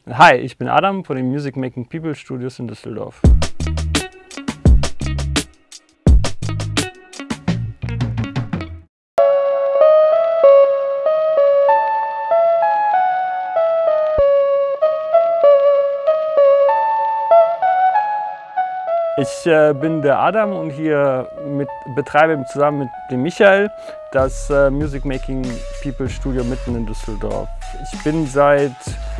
Hi, ich bin Adam von den Music Making People Studios in Düsseldorf. Ich bin der Adam und hier betreibe zusammen mit dem Michael das Music Making People Studio mitten in Düsseldorf. Ich bin seit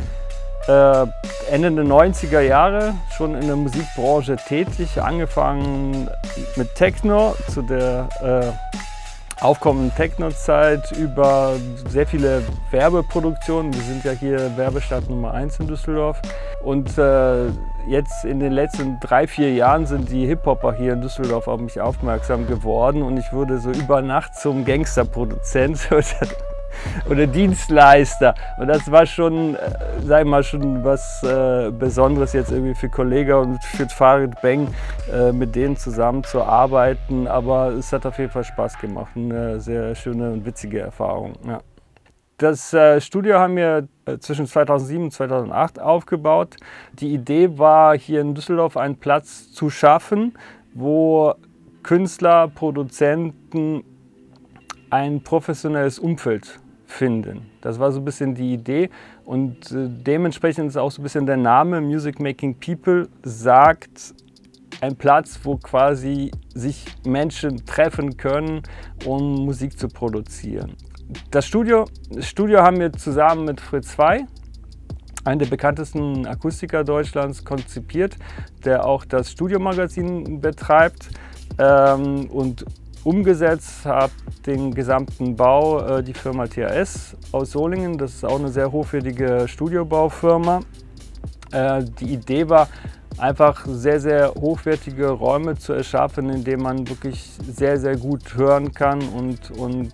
Ende der 90er Jahre schon in der Musikbranche tätig, angefangen mit Techno zu der aufkommenden Techno-Zeit über sehr viele Werbeproduktionen. Wir sind ja hier Werbestadt Nummer 1 in Düsseldorf. Und jetzt in den letzten 3-4 Jahren sind die Hip-Hopper hier in Düsseldorf auf mich aufmerksam geworden und ich wurde so über Nacht zum Gangsterproduzent oder Dienstleister. Und das war schon, sag ich mal, schon was Besonderes jetzt irgendwie für Kollega und für Farid Bang, mit denen zusammenzuarbeiten. Aber es hat auf jeden Fall Spaß gemacht. Eine sehr schöne und witzige Erfahrung. Ja. Das Studio haben wir zwischen 2007 und 2008 aufgebaut. Die Idee war, hier in Düsseldorf einen Platz zu schaffen, wo Künstler, Produzenten ein professionelles Umfeld finden. Das war so ein bisschen die Idee und dementsprechend ist auch so ein bisschen der Name Music Making People sagt, ein Platz, wo quasi sich Menschen treffen können, um Musik zu produzieren. Das Studio haben wir zusammen mit Fritz 2, einen der bekanntesten Akustiker Deutschlands, konzipiert, der auch das Studiomagazin betreibt und umgesetzt hat den gesamten Bau die Firma THS aus Solingen. Das ist auch eine sehr hochwertige Studiobaufirma. Die Idee war, einfach sehr, sehr hochwertige Räume zu erschaffen, in denen man wirklich sehr, sehr gut hören kann und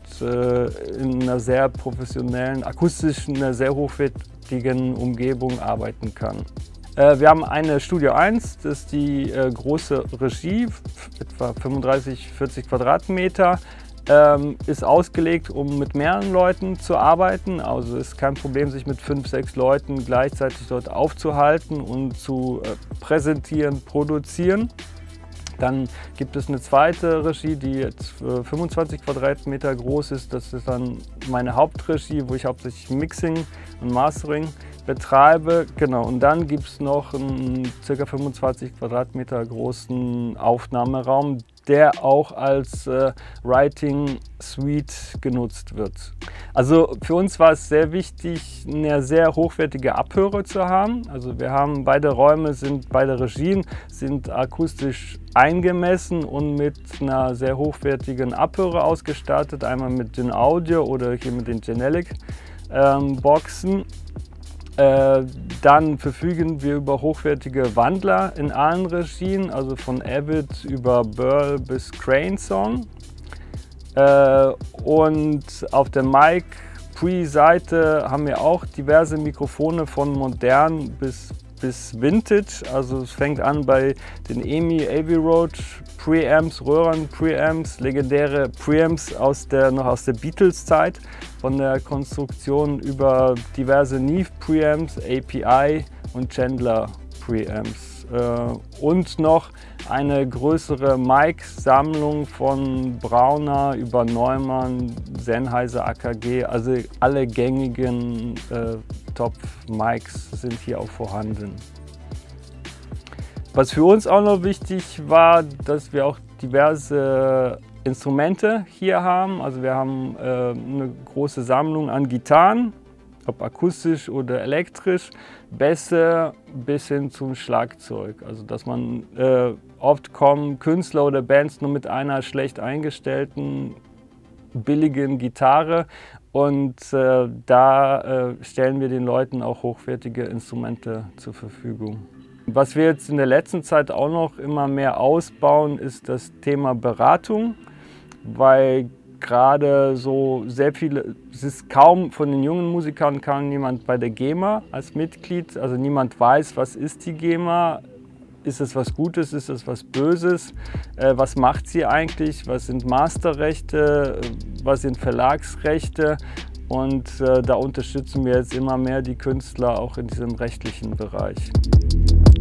in einer sehr professionellen, akustischen, einer sehr hochwertigen Umgebung arbeiten kann. Wir haben eine Studio 1, das ist die große Regie, etwa 35-40 Quadratmeter, ist ausgelegt, um mit mehreren Leuten zu arbeiten. Also ist kein Problem, sich mit 5-6 Leuten gleichzeitig dort aufzuhalten und zu präsentieren, produzieren. Dann gibt es eine zweite Regie, die jetzt 25 Quadratmeter groß ist. Das ist dann meine Hauptregie, wo ich hauptsächlich Mixing und Mastering betreibe. Genau. Und dann gibt es noch einen ca. 25 Quadratmeter großen Aufnahmeraum, der auch als Writing Suite genutzt wird. Also für uns war es sehr wichtig, eine sehr hochwertige Abhörer zu haben. Also wir haben beide Regien sind akustisch eingemessen und mit einer sehr hochwertigen Abhörer ausgestattet. Einmal mit den Audio oder hier mit den Genelic Boxen. Dann verfügen wir über hochwertige Wandler in allen Regien, also von Avid über Burl bis Crane Song. Und auf der Mic Pre-Seite haben wir auch diverse Mikrofone von modern bis Vintage. Also es fängt an bei den EMI Abbey Road Preamps, Röhren-Preamps, legendäre Preamps noch aus der Beatles-Zeit, von der Konstruktion über diverse Neve Preamps, API und Chandler Preamps. Und noch eine größere Mic-Sammlung von Brauner über Neumann, Sennheiser, AKG, also alle gängigen Top-Mics sind hier auch vorhanden. Was für uns auch noch wichtig war, dass wir auch diverse Instrumente hier haben. Also wir haben eine große Sammlung an Gitarren, ob akustisch oder elektrisch, Bässe bis hin zum Schlagzeug. Also dass man oft kommen Künstler oder Bands nur mit einer schlecht eingestellten, billigen Gitarre und da stellen wir den Leuten auch hochwertige Instrumente zur Verfügung. Was wir jetzt in der letzten Zeit auch noch immer mehr ausbauen, ist das Thema Beratung, weil gerade so sehr viele, es ist kaum von den jungen Musikern kaum jemand bei der GEMA als Mitglied, also niemand weiß, was ist die GEMA, ist es was Gutes, ist es was Böses, was macht sie eigentlich, was sind Masterrechte, was sind Verlagsrechte und da unterstützen wir jetzt immer mehr die Künstler auch in diesem rechtlichen Bereich.